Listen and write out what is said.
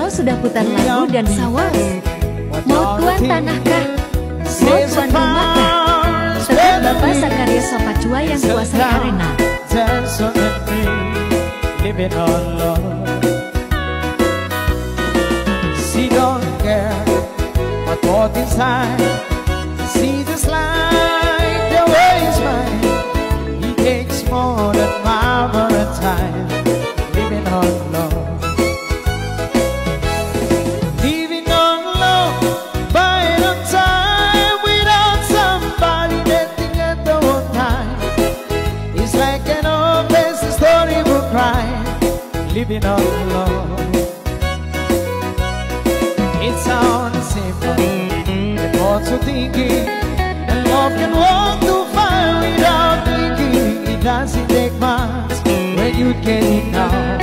Kalau sudah putar lagu dan sawas, mau tuan tanahkah? Mau tuan rumahkah? Tetap Bapak Sakarya Sopacua yang kuasai arena. Living on love. She don't care what both inside. She just like the way he's mine. He takes more than marvelous time. Living on love. Living on love, buying on time without somebody dating at the one time. It's like an old storybook crime. Living on love. It sounds simple, but what's so thinking? And love can walk too far without thinking. It doesn't take much when you get it now.